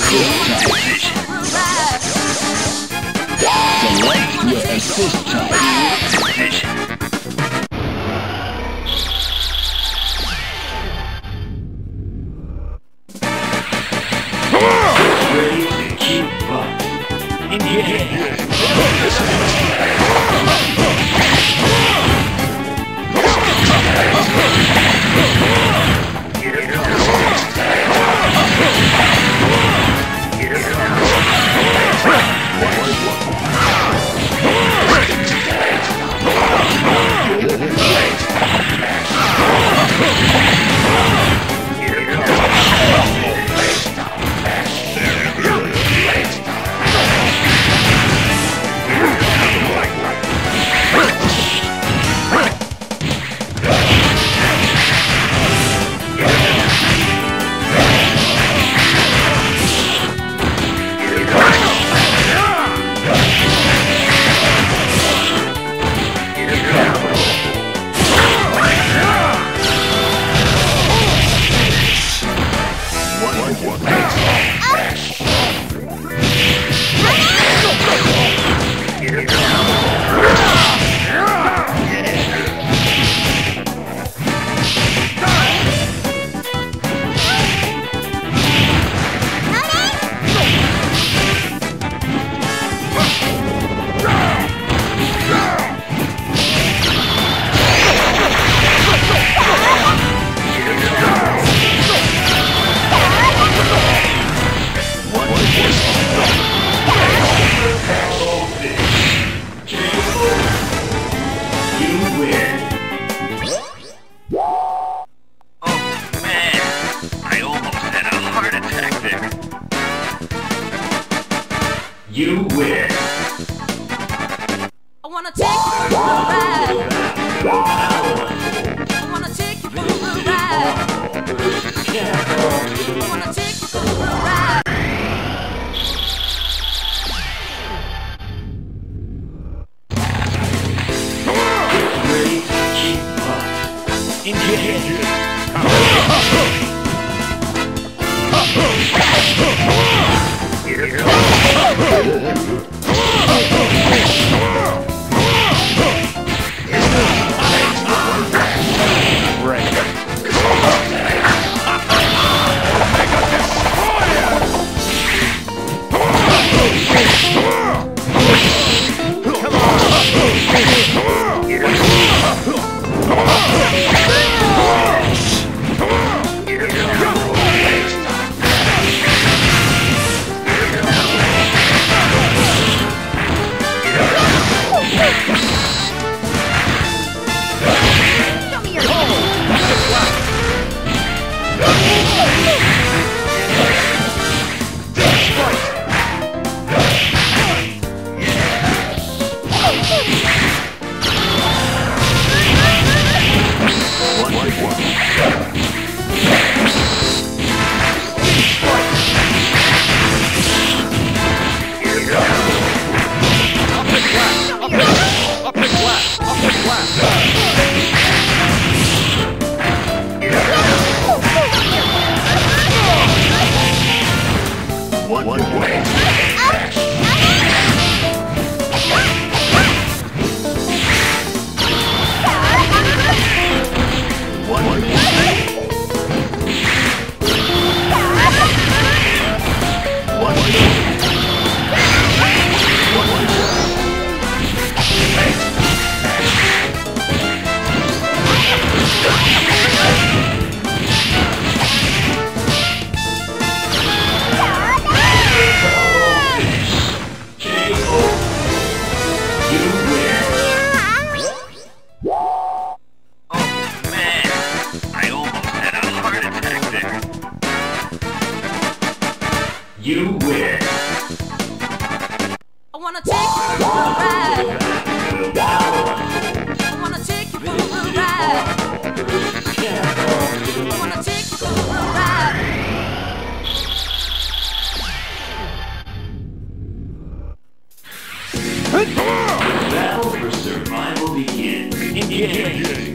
assist type. Ready to keep up. Engage. You win. I wanna take you for a ride. I wanna take you for a ride. I wanna take you for a ride. Ready to keep up. Engage. You win. I wanna take you for a ride. I wanna take you for a ride. I wanna take you for a ride. The battle for survival begins. Engage.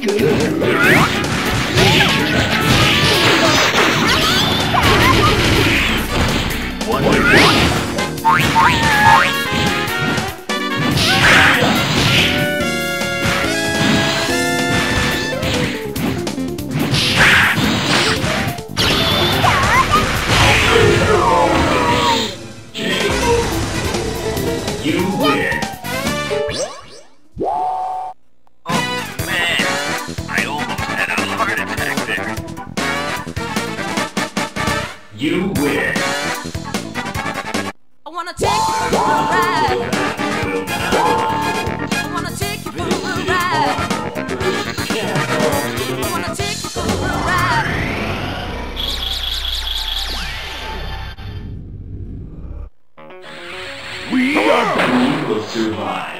You win. Oh man, I almost had a heart attack there. You win. I wanna take you for a ride. I wanna take you for a ride. I wanna take you for a ride. We are back. You will survive.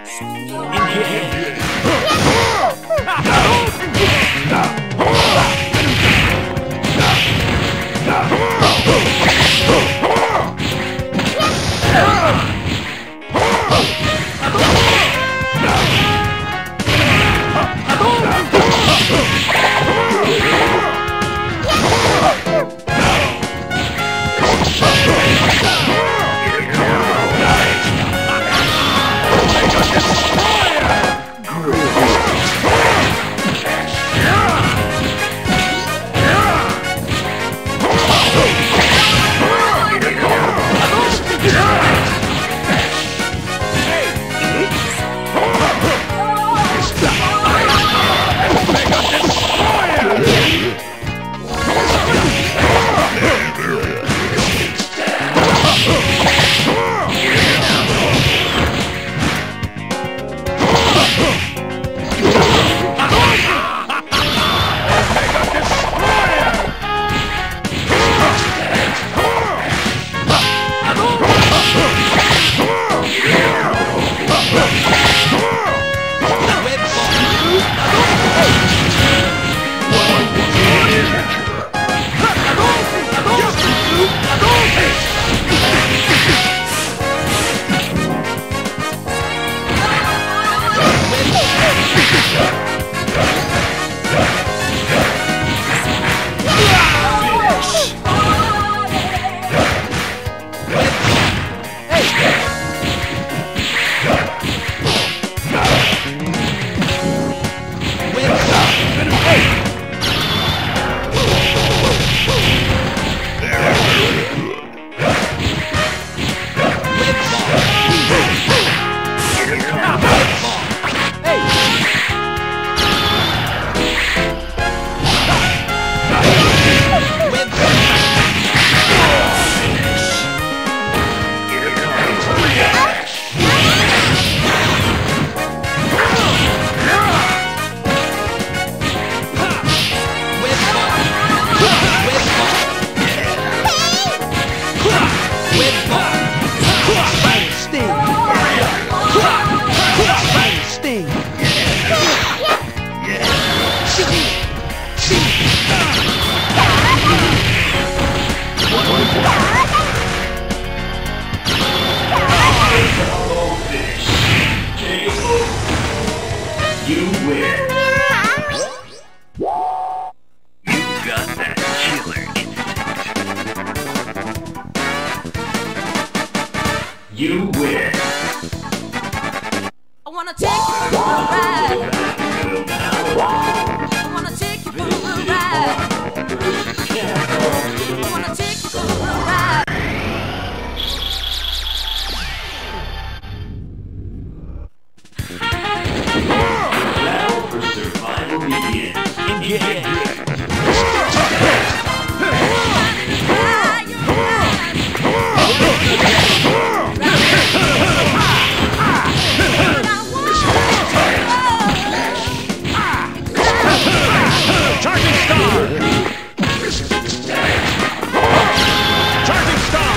You win. You got that killer instinct. You win. I wanna take you for a ride. I wanna take you for a ride. I wanna take you for a ride. Battle for survival begins. Charging star! Charging star!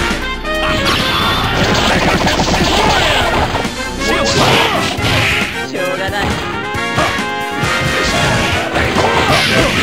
Shield star! しょうがない。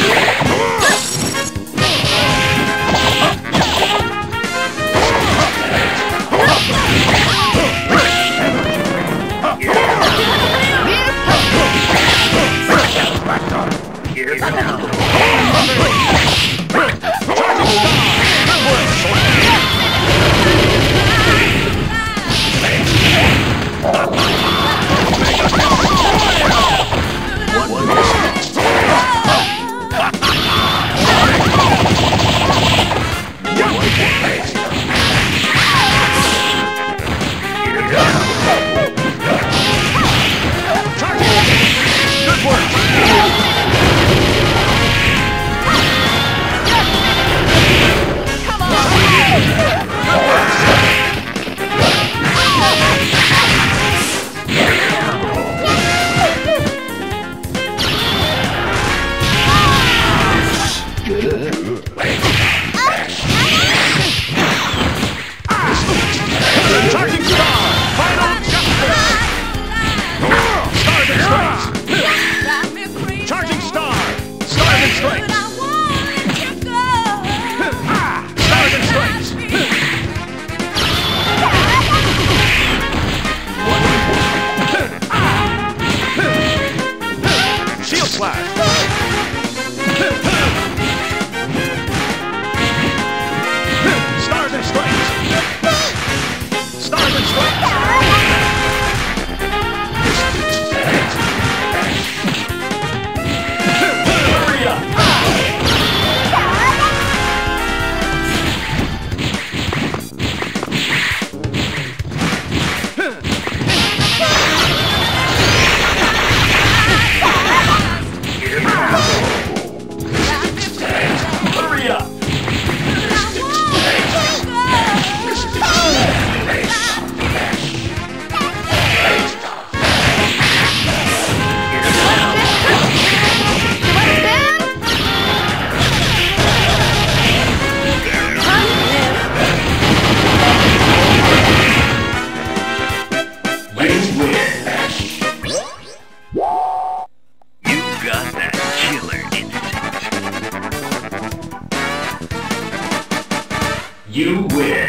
You win.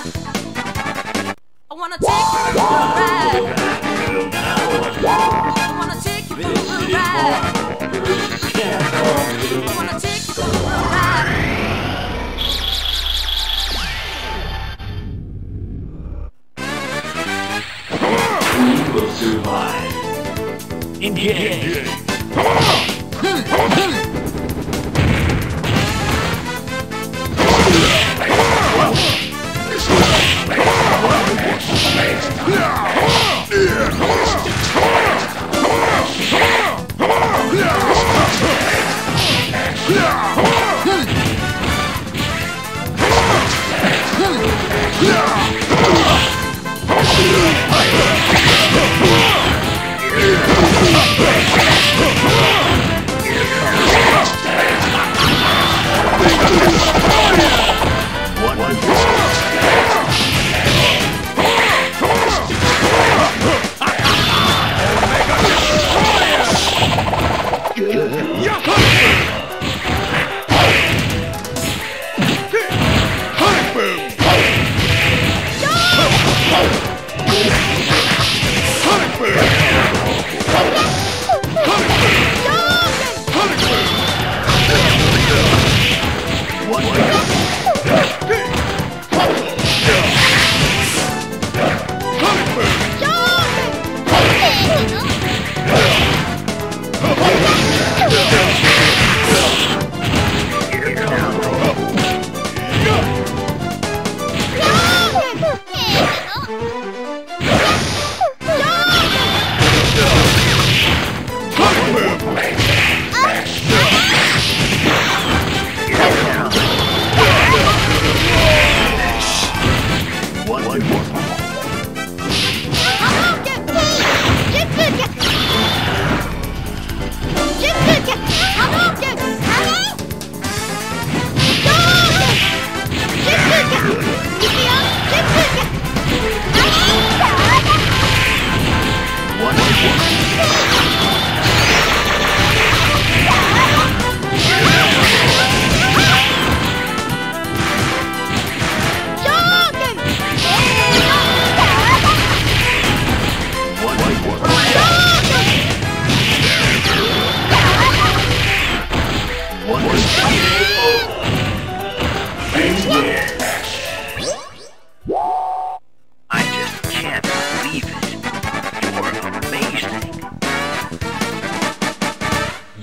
I wanna take you for a ride. I wanna take you for a ride. I wanna take you for a ride. Who will survive? Engage.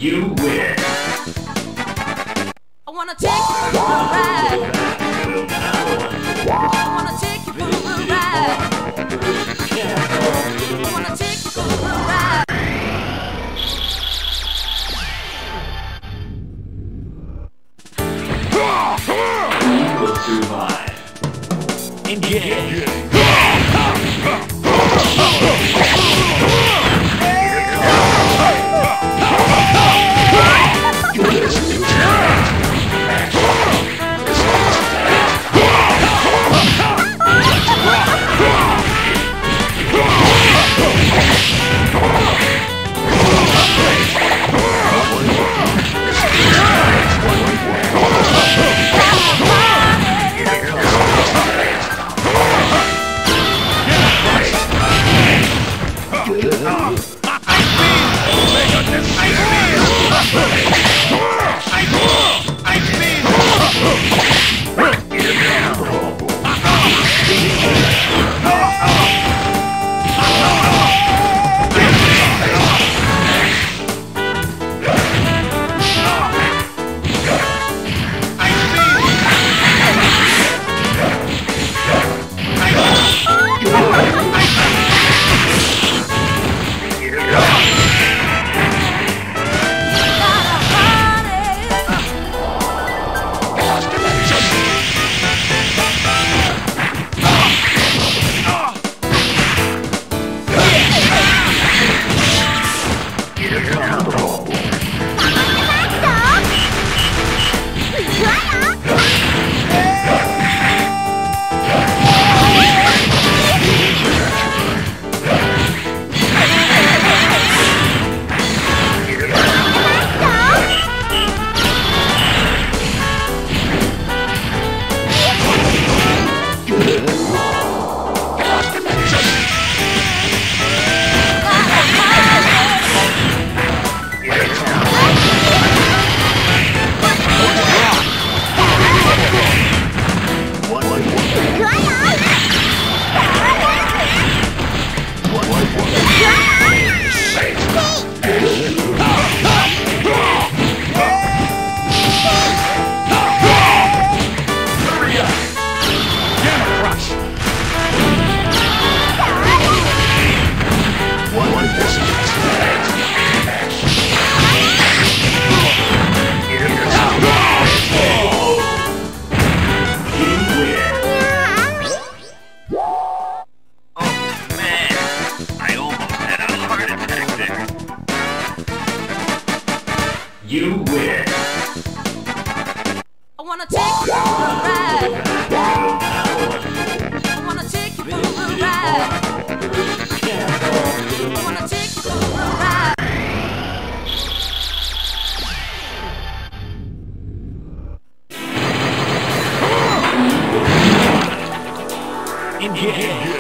You win. I wanna take you for a ride. I wanna take you for a ride. I wanna take you for a ride. You will survive. Engage. You win. I wanna take you for a ride. I wanna take you for a ride. I wanna take you for a ride. Engage.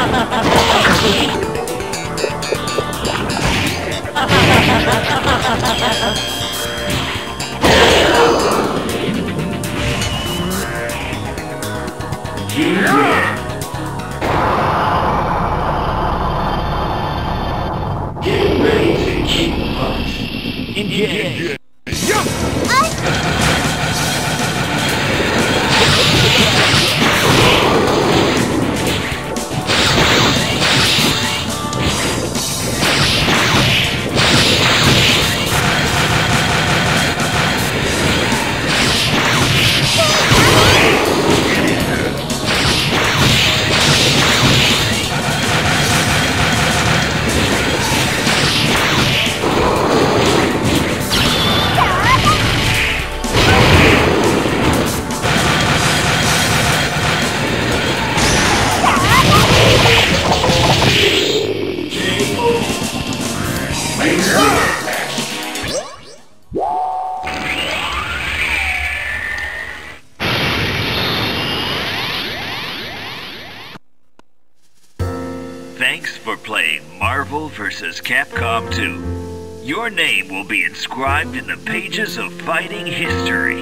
You win. Get ready to kick butt. Engage. Thanks for playing Marvel vs. Capcom 2. Your name will be inscribed in the pages of fighting history.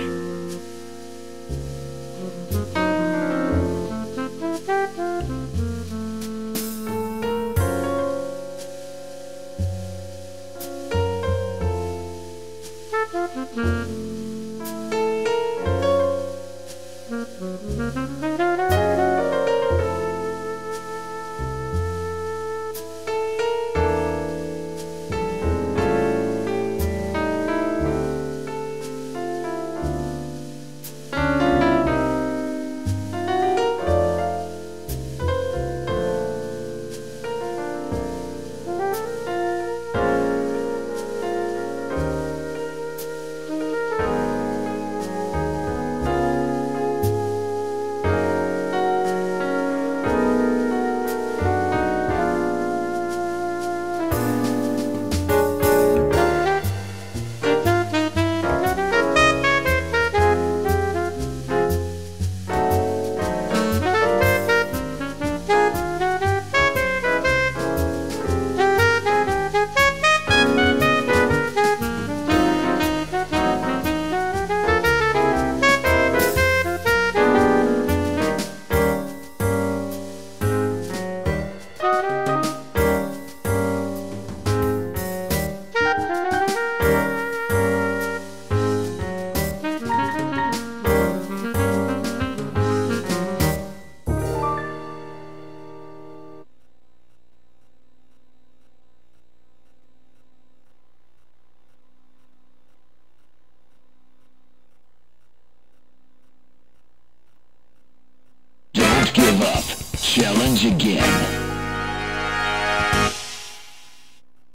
Don't give up. Challenge again.